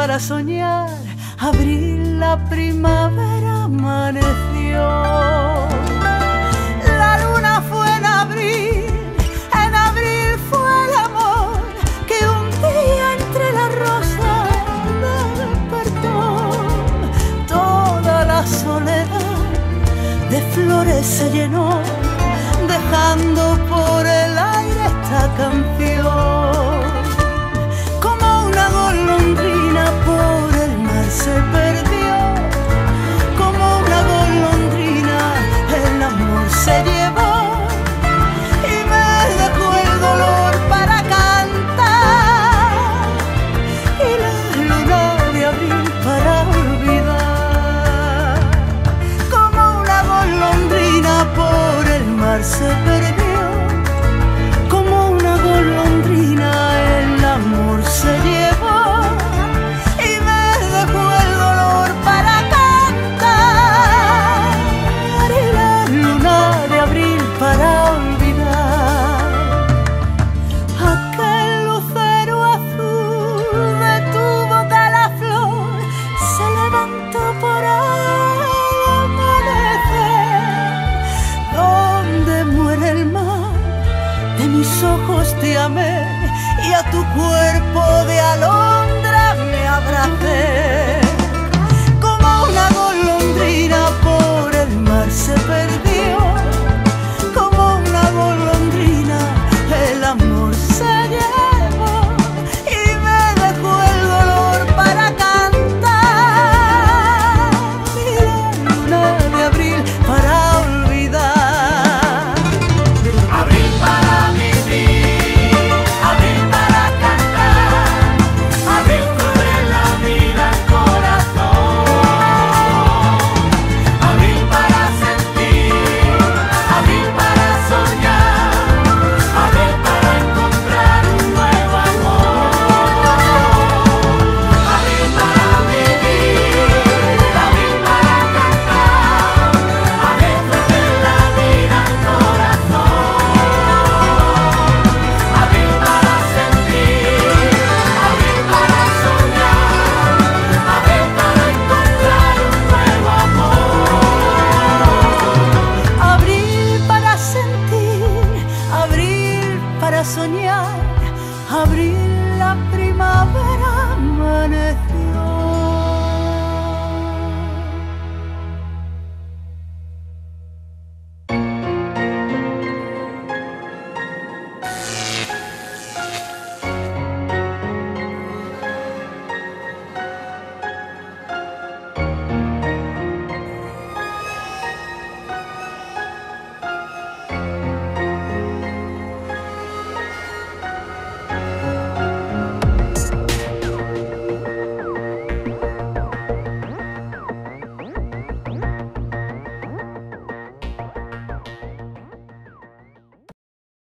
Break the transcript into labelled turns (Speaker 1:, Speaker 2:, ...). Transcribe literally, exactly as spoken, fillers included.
Speaker 1: para soñar, abril, la primavera amaneció. La luna fue en abril, en abril fue el amor que un día entre las rosas despertó. Toda la soledad de flores se llenó, dejando por el aire esta canción. Como una golondrina por el mar se perdió, como una golondrina el amor se llevó, y me dejó el dolor para cantar, y la luna de abril para olvidar. Como una golondrina por el mar se perdió, como una golondrina el amor se llevó, y me dejó el dolor para cantar, y la luna de abril para olvidar. Aquel lucero azul de tu boca la flor se levantó por el amanecer. Donde muere el mar, de mis ojos te amé, y a tu cuerpo de alondra me abracé. Como una golondrina por el mar se perdió,